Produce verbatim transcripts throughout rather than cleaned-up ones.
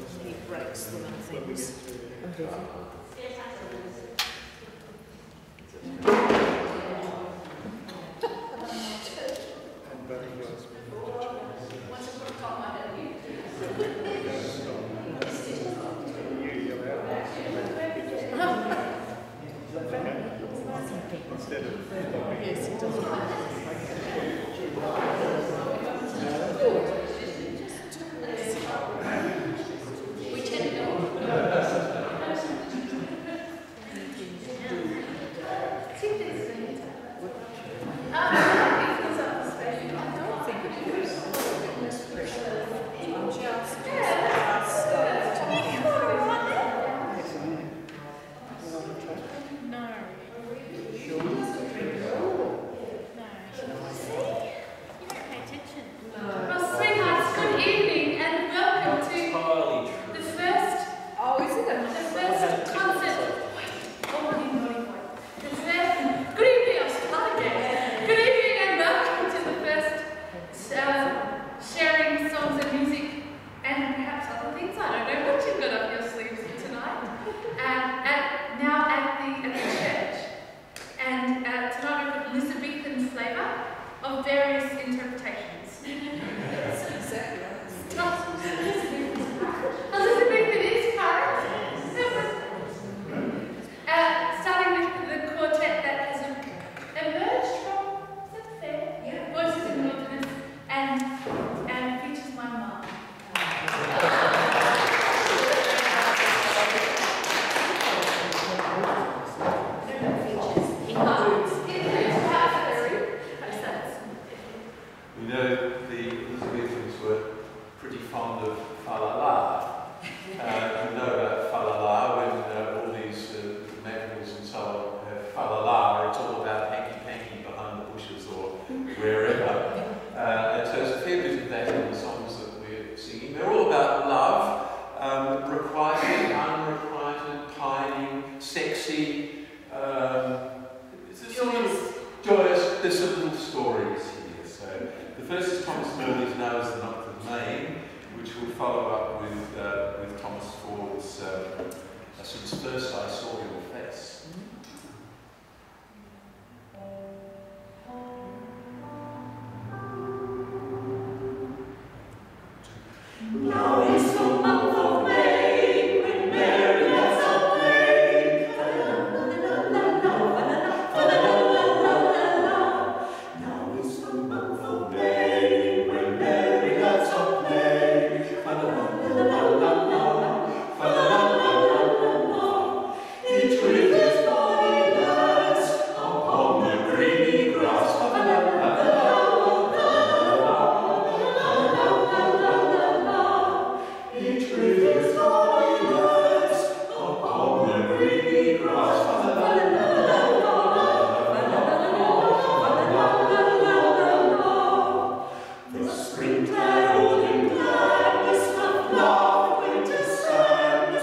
he breaks them and things. Yes, he does. We tend to go. Of various interpretations. Elizabethan is correct. Uh, starting with the quartet that has emerged from, is that fair? Yeah. Voices in the Wilderness and, and features my mum. We know the Elizabethans were pretty fond of fa la la. Uh, you know about fa la la when uh, all these uh, medals and so on have fa la la. It's all about hanky panky behind the bushes or wherever. Uh, and so there's a fair bit of that in the songs that we're singing. They're all about love, um, requited, unrequited, pining, sexy. Um, joyous. Joyous. There's some little stories here. So the first is Thomas Morley's Nose and Not the Main, which will follow up with uh, with Thomas Ford's um, Since First I Saw Your Face. Now is the month of May, when Mary has a play. Now is the month of May, when Mary has a play. Each with his body lies upon the greeny grass. Each with his body lies upon the greeny grass. The spring caroling gladness of love, winter sadness.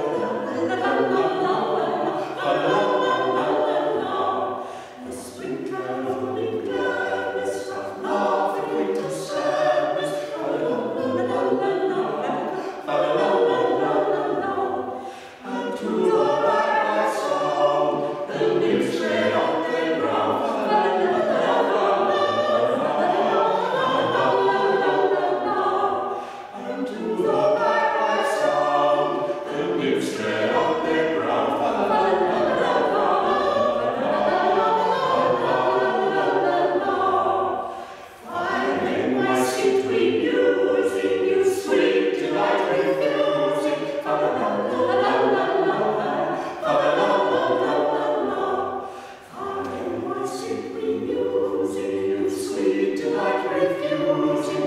The spring caroling gladness of love, winter sadness. And to the black song, the nymphs tread on their ground. And to the black song, the nymphs tread on their ground. Finding my seat remusing, you sweet delight refusing. Finding my seat remusing, you sweet delight refusing.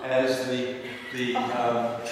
as the, the um,